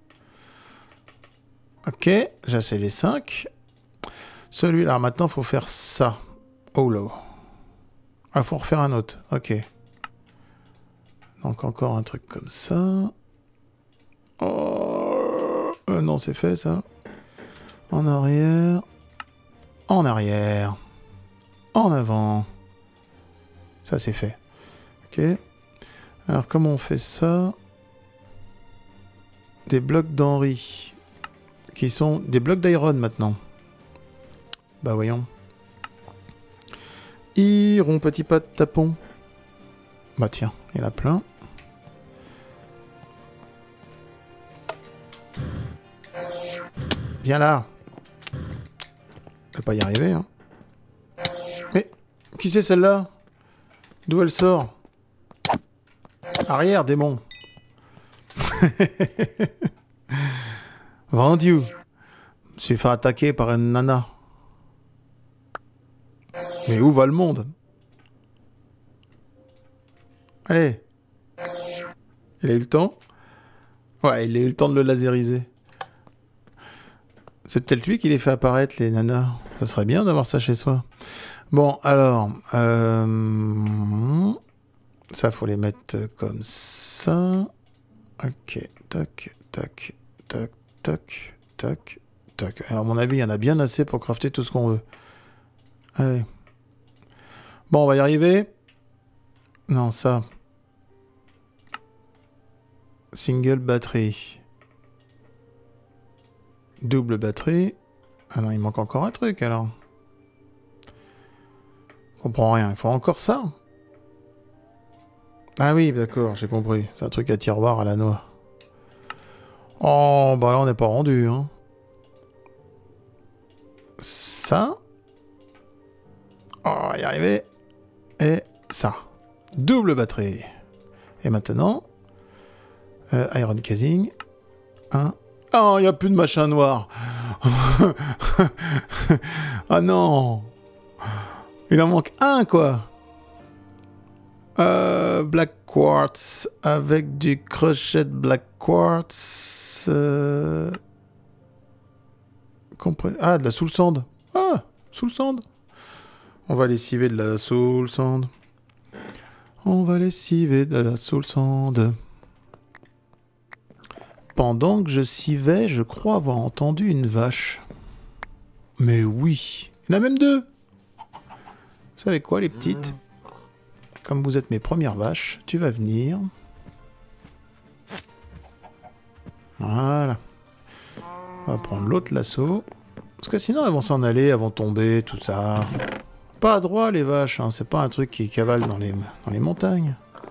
Ok, j'ai assez les cinq. Celui-là, maintenant, il faut faire ça. Oh là. Ah, il faut refaire un autre. Ok. Donc, encore un truc comme ça. Oh. Euh, non, c'est fait, ça. En arrière. En arrière. En avant. Ça, c'est fait. Ok. Alors, comment on fait ça? Des blocs d'Henri. Qui sont des blocs d'iron maintenant. Bah voyons. Iron, petit pas de tapon. Bah tiens, il y en a plein. Viens là. Je vais pas y arriver, hein. qui c'est celle-là? D'où elle sort? Arrière, démon. Vendu. Je me suis fait attaquer par une nana. Mais où va le monde? Allez. Il a eu le temps? Ouais, il a eu le temps de le laseriser. C'est peut-être lui qui les fait apparaître, les nanas. Ça serait bien d'avoir ça chez soi. Bon, alors... Euh... Ça, faut les mettre comme ça. Ok, tac, tac, tac, tac, tac, tac. Alors, à mon avis, il y en a bien assez pour crafter tout ce qu'on veut. Allez. Bon, on va y arriver. Non, ça. Single batterie. Double batterie. Ah non, il manque encore un truc, alors. Je comprends rien. Il faut encore ça. Ah oui, d'accord, j'ai compris. C'est un truc à tiroir à la noix. Oh, bah là, on n'est pas rendu, hein. Ça. Oh, on va y arriver. Et ça. Double batterie. Et maintenant... Euh, iron casing. Un. Oh, il n'y a plus de machin noir. Ah non. Il en manque un, quoi. Euh, black quartz avec du crochet de black quartz. Euh... Ah, de la soul sand. Ah, soul sand. On va lessiver de la soul sand. On va lessiver de la soul sand. Pendant que je civais, je crois avoir entendu une vache. Mais oui, il y en a même deux. Vous savez quoi, les petites? Comme vous êtes mes premières vaches, tu vas venir. Voilà. On va prendre l'autre lasso. Parce que sinon, elles vont s'en aller, elles vont tomber, tout ça. Pas à droit, les vaches, hein. C'est pas un truc qui cavale dans les, dans les montagnes.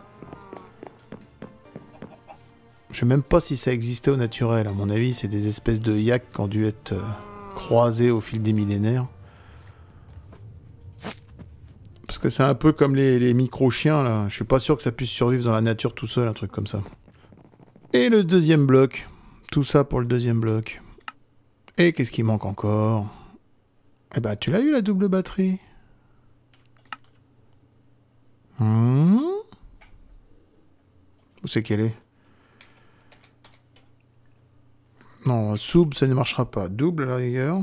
Je sais même pas si ça existait au naturel. À mon avis, c'est des espèces de yaks qui ont dû être euh, croisés au fil des millénaires. Parce que c'est un peu comme les, les micro-chiens, là. Je suis pas sûr que ça puisse survivre dans la nature tout seul, un truc comme ça. Et le deuxième bloc. Tout ça pour le deuxième bloc. Et qu'est-ce qui manque encore? Eh ben, tu l'as eu, la double batterie? Hmm. Où c'est qu'elle est? Non, sub, ça ne marchera pas. Double, à la rigueur.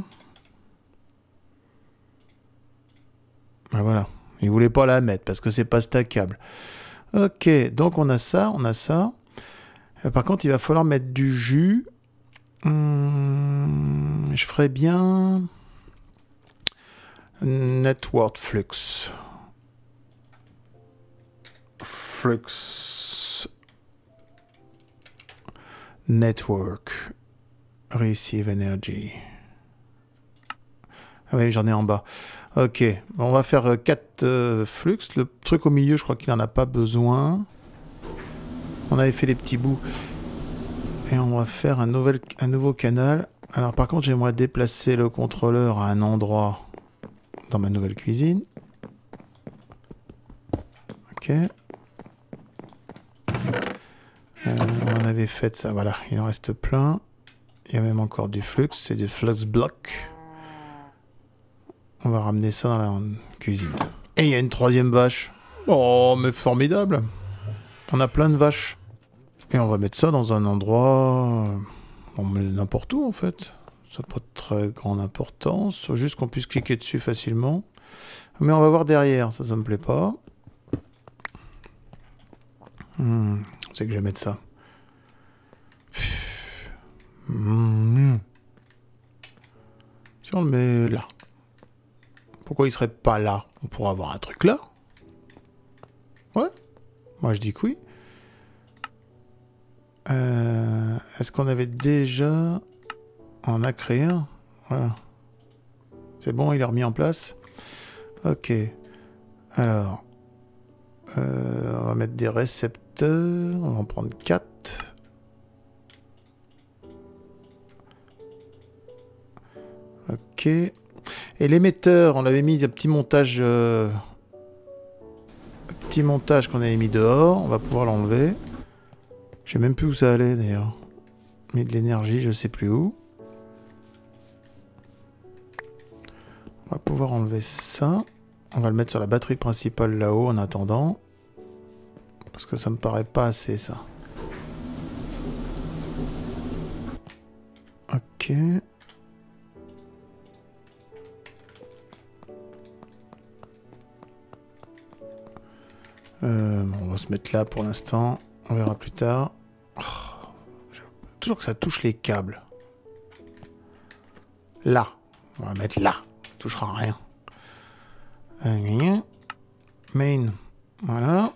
Ah, voilà. Il voulait pas la mettre parce que c'est pas stackable. Ok, donc on a ça, on a ça. Euh, par contre, il va falloir mettre du jus. Hum, je ferais bien... Network Flux. Flux. Network. Receive Energy. Ah oui, j'en ai en bas. Ok, on va faire quatre euh, flux. Le truc au milieu, je crois qu'il n'en a pas besoin. On avait fait les petits bouts. Et on va faire un, nouvel, un nouveau canal. Alors par contre, j'aimerais déplacer le contrôleur à un endroit dans ma nouvelle cuisine. Ok. Euh, on avait fait ça, voilà. Il en reste plein. Il y a même encore du flux. C'est du flux block. On va ramener ça dans la cuisine. Et il y a une troisième vache. Oh, mais formidable. On a plein de vaches. Et on va mettre ça dans un endroit... On met n'importe où, en fait. Ça n'a pas de très grande importance. Faut juste qu'on puisse cliquer dessus facilement. Mais on va voir derrière. Ça, ça me plaît pas. Hmm, c'est que je vais mettre ça. Hmm. Si on le met là. Pourquoi il serait pas là? On pourrait avoir un truc là. Ouais. Moi je dis que oui. Euh, Est-ce qu'on avait déjà... On a créé un. Voilà. C'est bon, il est remis en place. Ok. Alors. Euh, on va mettre des récepteurs. On va en prendre quatre. Ok. Et l'émetteur, on avait mis un petit montage euh, petit montage qu'on avait mis dehors, on va pouvoir l'enlever. Je sais même plus où ça allait d'ailleurs. Mis de l'énergie, je sais plus où. On va pouvoir enlever ça. On va le mettre sur la batterie principale là-haut en attendant. Parce que ça me paraît pas assez ça. Ok. Euh, bon, on va se mettre là pour l'instant. On verra plus tard. Oh, toujours que ça touche les câbles. Là. On va mettre là. Ça touchera rien. Main. Voilà.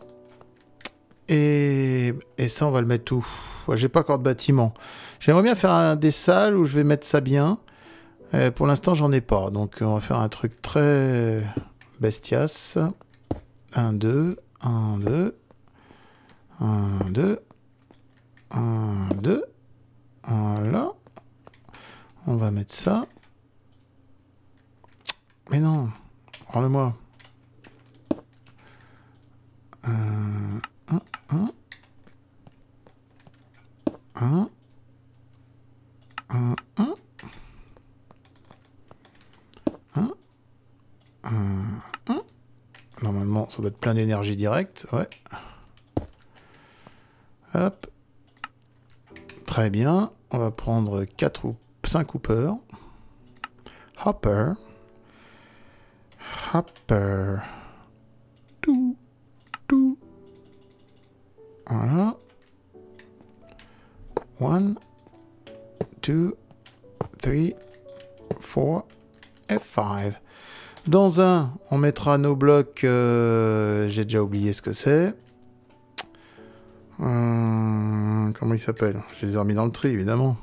Et, et ça, on va le mettre où? Ouais, j'ai pas encore de bâtiment. J'aimerais bien faire un, des salles où je vais mettre ça bien. Euh, pour l'instant, j'en ai pas. Donc, on va faire un truc très bestiace. un, deux. un, deux. un, deux. un, deux. Voilà. On va mettre ça. Mais non. Rends-le-moi. Un, un, un. Un. Un, un. Un. Un, un. Normalement, ça doit être plein d'énergie directe. Ouais. Hop. Très bien. On va prendre quatre ou cinq hoppers. Hopper. Hopper. Tout. Tout. Voilà. One, two, three, four et five. Dans un, on mettra nos blocs. Euh, J'ai déjà oublié ce que c'est. Hum, comment il s'appelle? Je les ai remis dans le tri, évidemment.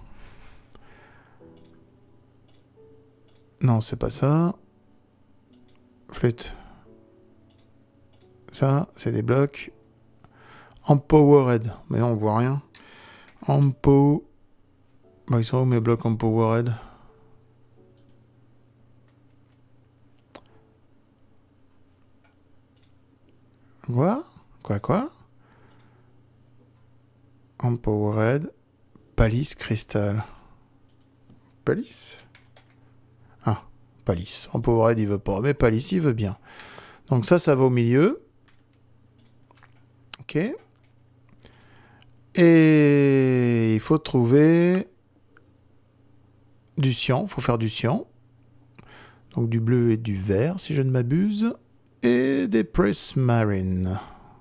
Non, c'est pas ça. Flûte. Ça, c'est des blocs. Empowered. Mais non, on voit rien. Empo... Bah, ils sont où mes blocs Empowered? Quoi? Quoi, quoi? Empowered. Palace Crystal. Palace? Ah, Palace. Empowered, il veut pas, mais Palace, il veut bien. Donc ça, ça va au milieu. Ok. Et il faut trouver du cyan. Il faut faire du cyan. Donc du bleu et du vert, si je ne m'abuse. Et des prismarines.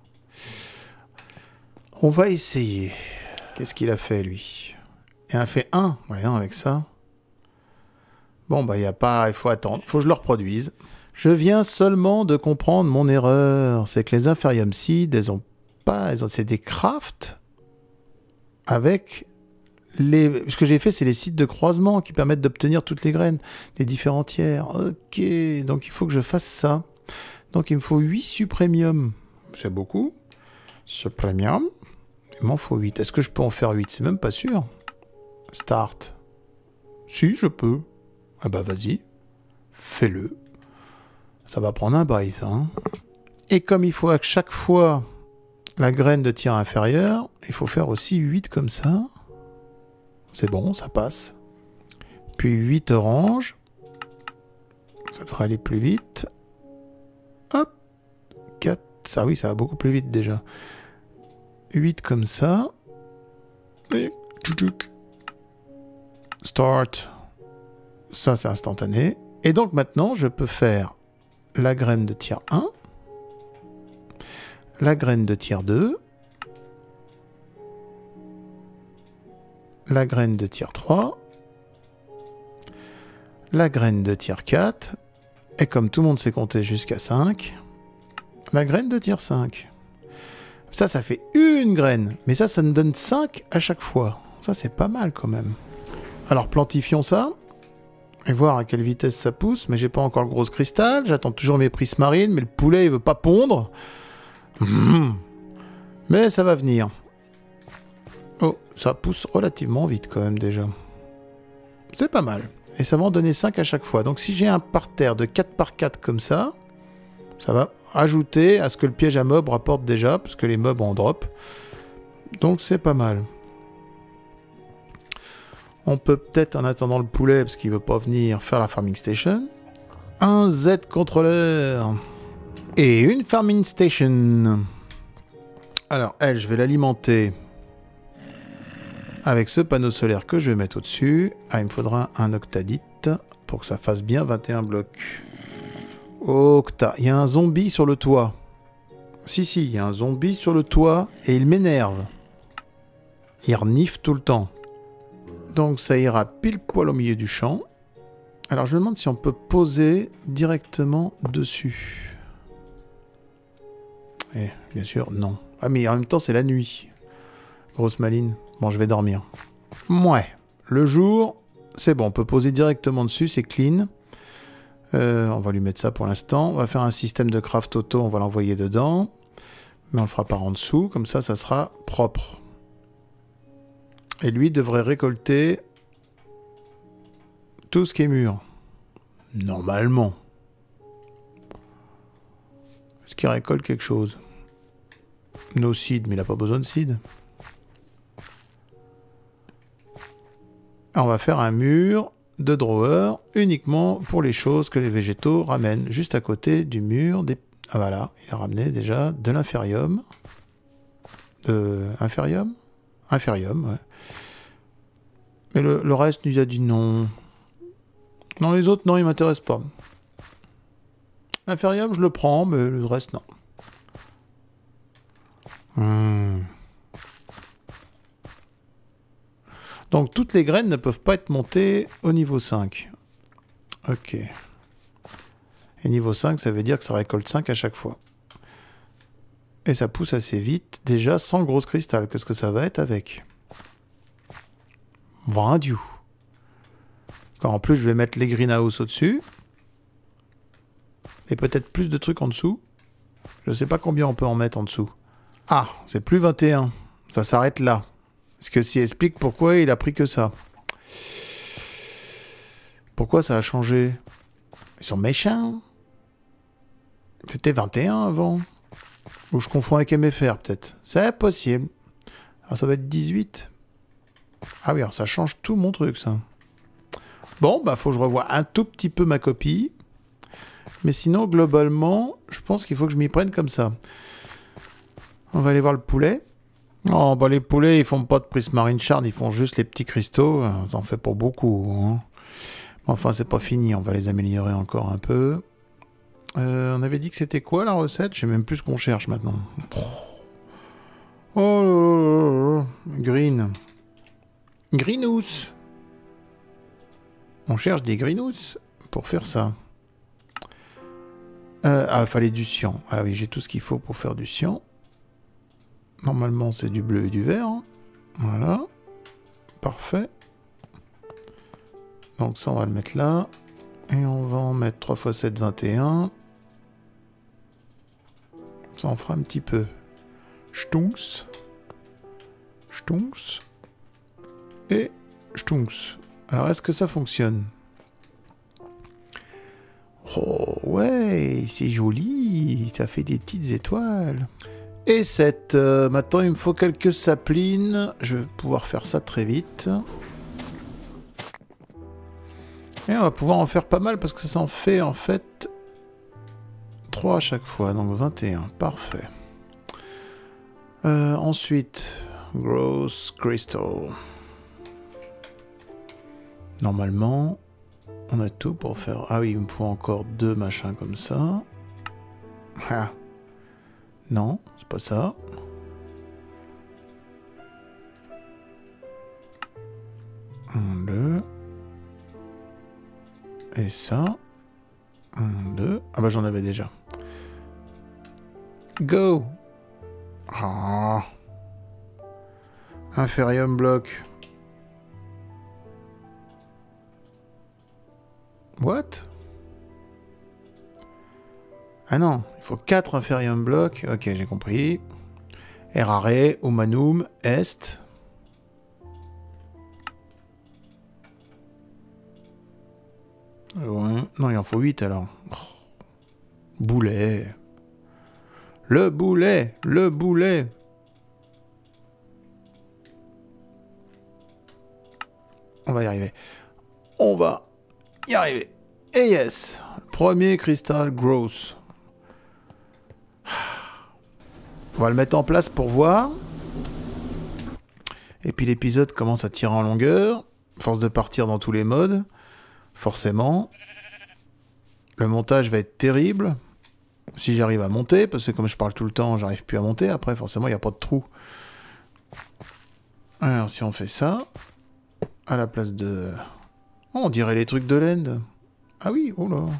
On va essayer. Qu'est-ce qu'il a fait, lui? Il en a fait un. Voyons, avec ça. Bon, bah, il n'y a pas... Il faut attendre. Il faut que je le reproduise. Je viens seulement de comprendre mon erreur. C'est que les Inferium Seed, elles ont pas... Elles ont... C'est des crafts avec... Les... Ce que j'ai fait, c'est les sites de croisement qui permettent d'obtenir toutes les graines des différents tiers. Ok, donc il faut que je fasse ça. Donc il me faut huit supremium. C'est beaucoup. Supremium. Il m'en faut huit. Est-ce que je peux en faire huit? C'est même pas sûr. Start. Si, je peux. Ah bah vas-y. Fais-le. Ça va prendre un bail, ça. Hein. Et comme il faut à chaque fois la graine de tir inférieur, il faut faire aussi huit comme ça. C'est bon, ça passe. Puis huit oranges. Ça devrait aller plus vite. Hop. quatre. Ça, oui, ça va beaucoup plus vite déjà. huit comme ça. Et... Start. Ça, c'est instantané. Et donc maintenant, je peux faire la graine de tir un. La graine de tir deux. La graine de tir trois. La graine de tir quatre. Et comme tout le monde sait compter jusqu'à cinq, la graine de tir cinq. Ça, ça fait une graine. Mais ça, ça nous donne cinq à chaque fois. Ça, c'est pas mal quand même. Alors, plantifions ça. Et voir à quelle vitesse ça pousse. Mais j'ai pas encore le gros cristal. J'attends toujours mes prismarines. Mais le poulet, il veut pas pondre. Mmh. Mais ça va venir. Oh, ça pousse relativement vite quand même déjà. C'est pas mal. Et ça va en donner cinq à chaque fois. Donc si j'ai un parterre de quatre par quatre comme ça, Ça va ajouter à ce que le piège à mob rapporte déjà, parce que les mobs en drop. Donc c'est pas mal. On peut peut-être, en attendant le poulet, parce qu'il veut pas venir faire la farming station, un Z contrôleur et une farming station. Alors elle, je vais l'alimenter avec ce panneau solaire que je vais mettre au-dessus. Ah, il me faudra un octadite pour que ça fasse bien vingt et un blocs. Octa, il y a un zombie sur le toit. Si, si, il y a un zombie sur le toit et il m'énerve. Il renifle tout le temps. Donc ça ira pile poil au milieu du champ. Alors je me demande si on peut poser directement dessus. Et bien sûr, non. Ah mais en même temps c'est la nuit. Grosse maline. Bon, je vais dormir. Ouais. Le jour, c'est bon, on peut poser directement dessus, c'est clean. Euh, on va lui mettre ça pour l'instant. On va faire un système de craft auto, on va l'envoyer dedans. Mais on le fera par en dessous, comme ça, ça sera propre. Et lui devrait récolter tout ce qui est mûr. Normalement. Est-ce qu'il récolte quelque chose? No seed, mais il n'a pas besoin de seed. On va faire un mur de drawer uniquement pour les choses que les végétaux ramènent. Juste à côté du mur des... Ah voilà, il a ramené déjà de l'inférium. De... Inférium Inférium, ouais. Mais le, le reste, il nous a dit non. Non, les autres, non, ils m'intéressent pas. Inférium, je le prends, mais le reste, non. Hmm. Donc, toutes les graines ne peuvent pas être montées au niveau cinq. Ok. Et niveau cinq, ça veut dire que ça récolte cinq à chaque fois. Et ça pousse assez vite, déjà sans grosse cristal. Qu'est-ce que ça va être avec? Voilà, Dieu. Quand en plus, je vais mettre les greenhouses au-dessus. Et peut-être plus de trucs en dessous. Je ne sais pas combien on peut en mettre en dessous. Ah, c'est plus vingt et un. Ça s'arrête là. Ce que s'y explique pourquoi il a pris que ça. Pourquoi ça a changé? Ils sont méchants. C'était vingt et un avant. Ou je confonds avec M F R peut-être. C'est possible. Alors ça va être dix-huit. Ah oui, alors ça change tout mon truc ça. Bon, bah faut que je revoie un tout petit peu ma copie. Mais sinon, globalement, je pense qu'il faut que je m'y prenne comme ça. On va aller voir le poulet. Oh, bah les poulets, ils font pas de prismarine shard, ils font juste les petits cristaux. Ça en fait pas beaucoup. Hein. Enfin, c'est pas fini, on va les améliorer encore un peu. Euh, on avait dit que c'était quoi la recette? Je sais même plus ce qu'on cherche maintenant. Oh là là là. Green. Greenhouse. On cherche des greenhouse pour faire ça. Euh, ah, il fallait du cyan. Ah oui, j'ai tout ce qu'il faut pour faire du cyan. Normalement, c'est du bleu et du vert. Hein. Voilà. Parfait. Donc ça, on va le mettre là. Et on va en mettre trois fois sept, vingt et un. Ça en fera un petit peu. Stunks. Stunks. Et Stunks. Alors, est-ce que ça fonctionne? Oh, ouais, c'est joli. Ça fait des petites étoiles. Et sept. Euh, maintenant, il me faut quelques saplines. Je vais pouvoir faire ça très vite. Et on va pouvoir en faire pas mal parce que ça en fait, en fait, trois à chaque fois. Donc, vingt et un. Parfait. Euh, ensuite, Gross Crystal. Normalement, on a tout pour faire... Ah oui, il me faut encore deux machins comme ça. Ah. Non, c'est pas ça. Un, deux. Et ça. Un, deux. Ah bah j'en avais déjà. Go! Ah. Inferium block. What? Ah non, il faut quatre Inferium blocs. Ok, j'ai compris. Errare, humanum, est. Ouais. Non, il en faut huit alors. Boulet. Le boulet, le boulet. On va y arriver. On va y arriver. Et yes, premier cristal gross. On va le mettre en place pour voir. Et puis l'épisode commence à tirer en longueur. Force de partir dans tous les modes. Forcément. Le montage va être terrible. Si j'arrive à monter, parce que comme je parle tout le temps, j'arrive plus à monter. Après, forcément, il n'y a pas de trou. Alors, si on fait ça, à la place de... Oh, on dirait les trucs de l'End. Ah oui, oh là.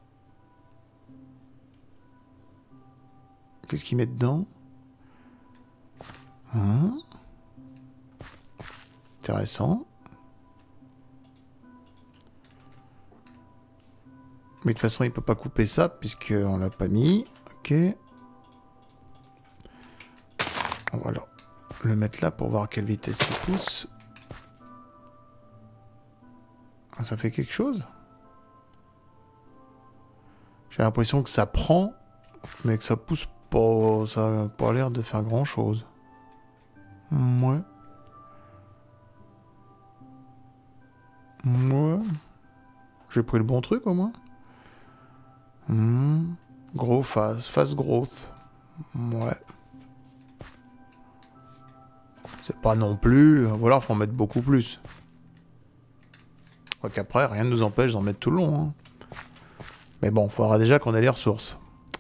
Qu'est-ce qu'il met dedans? Hein? Intéressant. Mais de toute façon, il peut pas couper ça, puisqu'on l'a pas mis. Ok. On va alors le mettre là pour voir à quelle vitesse il pousse. Ah, ça fait quelque chose? J'ai l'impression que ça prend, mais que ça pousse pas. Ça n'a pas l'air de faire grand chose. Ouais. Ouais. J'ai pris le bon truc au moins. Mmh. Gros phase, phase growth. Ouais. C'est pas non plus... Voilà, faut en mettre beaucoup plus. Quoi qu'après, rien ne nous empêche d'en mettre tout le long. Hein. Mais bon, il faudra déjà qu'on ait les ressources.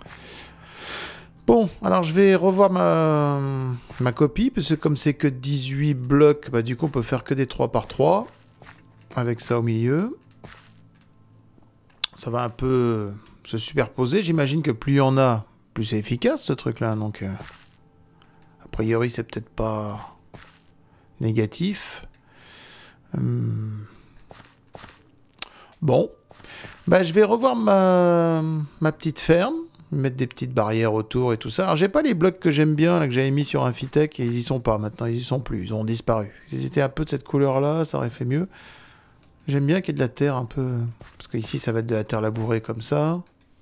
Bon, alors je vais revoir ma, ma copie, parce que comme c'est que dix-huit blocs, bah du coup on peut faire que des trois par trois. Avec ça au milieu. Ça va un peu se superposer. J'imagine que plus il y en a, plus c'est efficace ce truc-là. Donc, euh, a priori, c'est peut-être pas négatif. Hum. Bon. Bah, je vais revoir ma, ma petite ferme. Mettre des petites barrières autour et tout ça. Alors, j'ai pas les blocs que j'aime bien, là, que j'avais mis sur Infitech, et ils y sont pas. Maintenant, ils y sont plus. Ils ont disparu. S'ils étaient un peu de cette couleur-là, ça aurait fait mieux. J'aime bien qu'il y ait de la terre un peu... Parce qu'ici, ça va être de la terre labourée comme ça.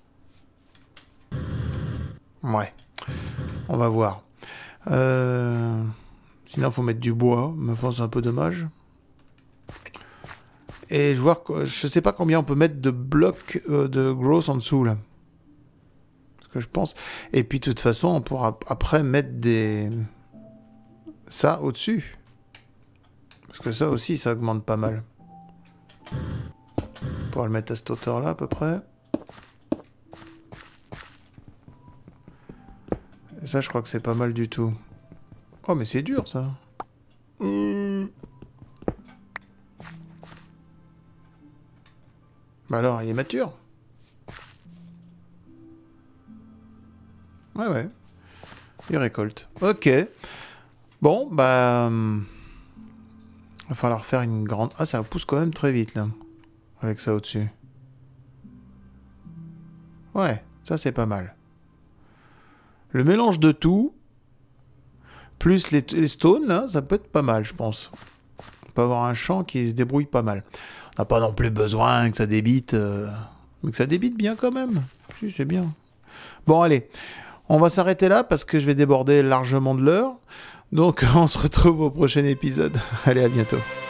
Ouais. On va voir. Euh... Sinon, il faut mettre du bois. Mais enfin, c'est un peu dommage. Et je vois que... Je sais pas combien on peut mettre de blocs euh, de growth en dessous, là. Ce que je pense. Et puis, de toute façon, on pourra après mettre des... Ça au-dessus. Parce que ça aussi, ça augmente pas mal. On pourra le mettre à cette hauteur-là, à peu près. Et ça, je crois que c'est pas mal du tout. Oh, mais c'est dur, ça. Mmh. Bah alors, il est mature. Ouais, ouais. Il récolte. Ok. Bon, bah... Il va falloir faire une grande... Ah, ça pousse quand même très vite, là. Avec ça au-dessus. Ouais, ça c'est pas mal. Le mélange de tout, plus les, les stones, là, ça peut être pas mal, je pense. On peut avoir un champ qui se débrouille pas mal. On n'a pas non plus besoin que ça débite... Euh... Mais que ça débite bien quand même. Si, c'est bien. Bon, allez. On va s'arrêter là parce que je vais déborder largement de l'heure. Donc, on se retrouve au prochain épisode. Allez, à bientôt.